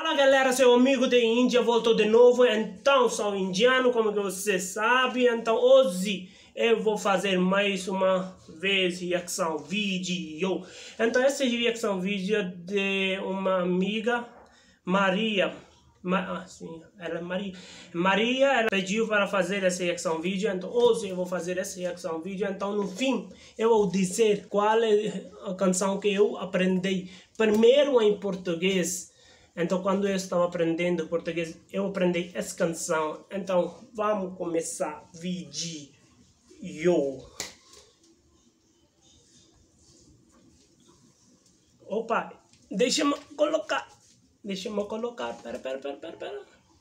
Fala galera, seu amigo de Índia voltou de novo. Então, sou indiano, como que você sabe. Então, hoje eu vou fazer mais uma vez reação vídeo. Então, essa reação vídeo é de uma amiga, Maria. Ela é Maria. Maria, ela pediu para fazer essa reação vídeo. Então, hoje eu vou fazer essa reação vídeo. Então, no fim, eu vou dizer qual é a canção que eu aprendi primeiro em português. Então, quando eu estava aprendendo português, eu aprendi essa canção. Então, vamos começar o vídeo. Opa, deixa-me colocar. Pera.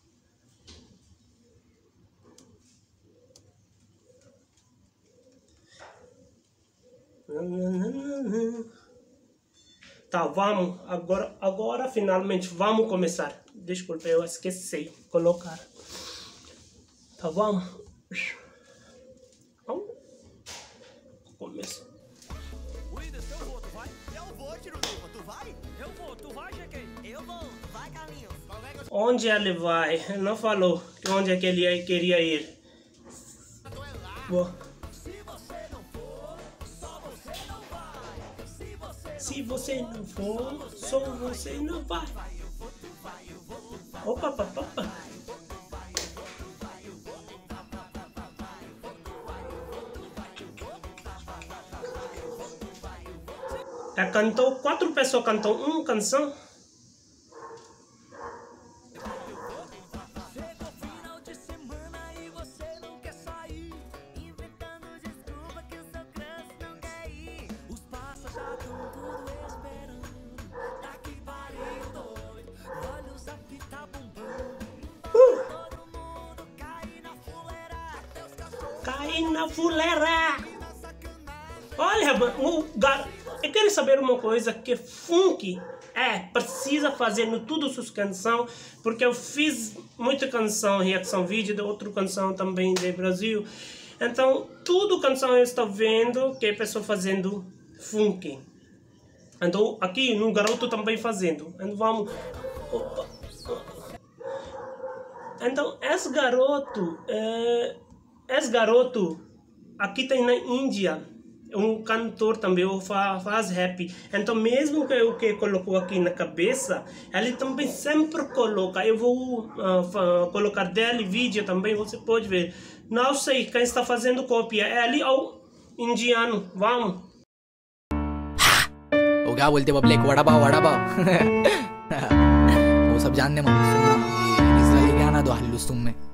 Tá, vamos, agora finalmente vamos começar. Desculpa, eu esqueci de colocar. Tá, vamos. Começa. Eu vou, tu vai? Eu vou, Tirulipa, tu vai? Eu vou, tu vai, Jequei? Eu vou, tu vai, Carlinhos? Onde ele vai? Ele não falou onde é que ele queria ir. Vou. Se você não for, só você não vai. Opa, papapá. Cantou, 4 pessoas cantam uma canção. Cai na fuleira. Olha, eu quero saber uma coisa, que funk precisa fazer no tudo suas canções, porque eu fiz muita canção, reação vídeo de outra canção também do Brasil. Então, tudo canção eu estou vendo que é pessoa fazendo funk. Então, aqui no garoto também fazendo. Então, vamos. Opa. Então, esse garoto aqui tem na Índia. Um cantor também faz rap. Então, mesmo que o que colocou aqui na cabeça, ele também sempre coloca. Eu vou colocar dele vídeo também, você pode ver. Não sei quem está fazendo cópia, é ali ou indiano. Vamos. वो क्या बोलते पब्लिक वड़ा पाव वो सब जानने मन सुनना इसराइली गाना दो हल्लुस तुम में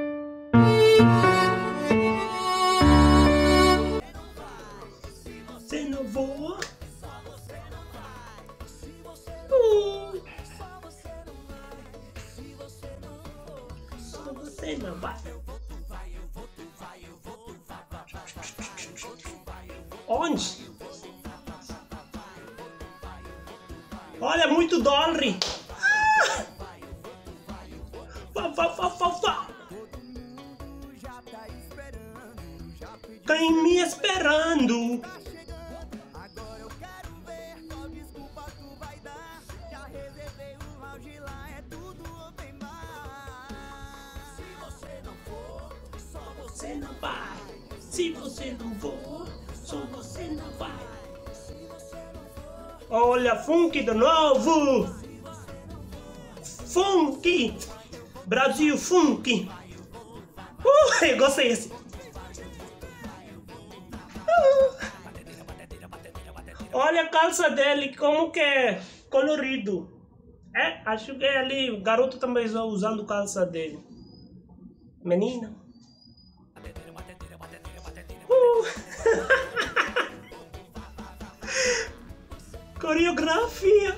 Você não voa. Só você não vai. Onde? Olha, muito dólar. Quem me esperando? Agora eu quero ver qual desculpa tu vai dar. Já reservei o lounge lá, é tudo open bar. Se você não for, só Você não vai. Se você não for, só você não vai. Olha, funk de novo. Funk. Brasil funk. Eu gostei desse. Olha a calça dele, como que é colorido. Acho que é ali, o garoto também está usando calça dele. Menina. Coreografia.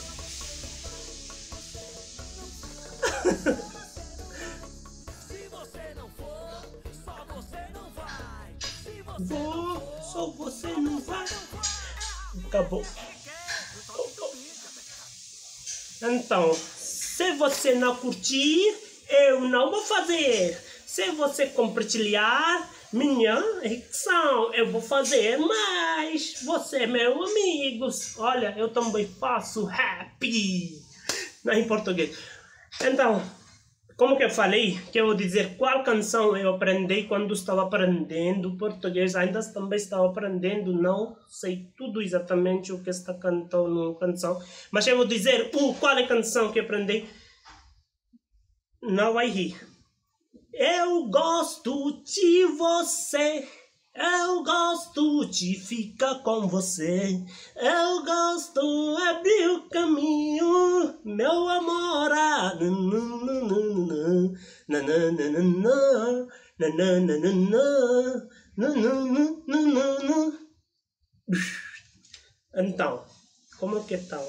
se você não for, só você não vai. Se você Vou, só você não vai. Acabou. Então, se você não curtir, eu não vou fazer. Se você compartilhar minha reação, eu vou fazer mais. Você é meu amigo. Olha, eu também faço rap. Não em português. Então, como que eu falei, que eu vou dizer qual canção eu aprendi quando estava aprendendo português, ainda também estava aprendendo, não sei tudo exatamente o que está cantando na canção, mas eu vou dizer qual é a canção que aprendi. Não vai rir. Eu gosto de você, eu gosto de ficar com você, eu gosto de abrir o caminho, meu amor. Então, como que tal?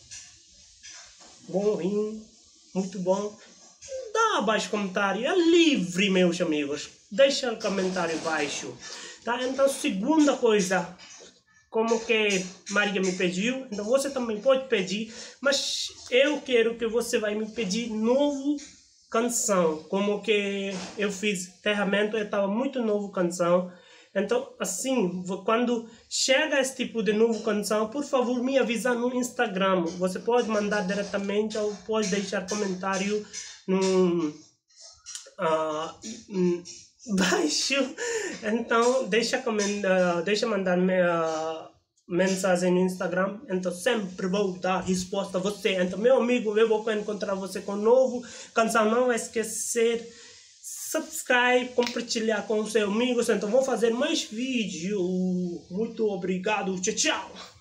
Bom, muito bom. Dá abaixo comentário, é livre, meus amigos. Deixa o comentário abaixo. Tá? Então, segunda coisa, como que Maria me pediu, então você também pode pedir, mas eu quero que você vai me pedir novo canção, como que eu fiz ferramenta, estava muito novo canção. Então, assim, quando chega esse tipo de novo canção, por favor, me avisa no Instagram. Você pode mandar diretamente ou pode deixar comentário no baixo. Então, deixa mandar mensagem no Instagram. Então, sempre vou dar resposta a você. Então, meu amigo, eu vou encontrar você com novo canção. Não esquecer subscribe, compartilhar com os seus amigos. Então vou fazer mais vídeos. Muito obrigado. Tchau, tchau.